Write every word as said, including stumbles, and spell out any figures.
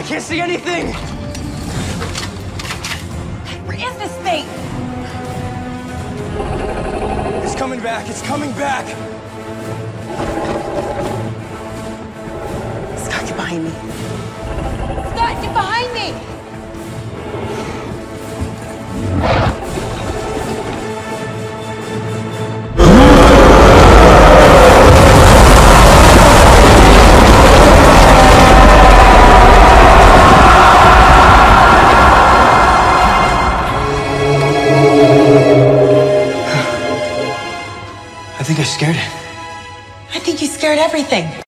can't see anything! Where is this thing? It's coming back, it's coming back! Scott, get behind me. Scott, get behind me! I think I scared it. I think you scared everything.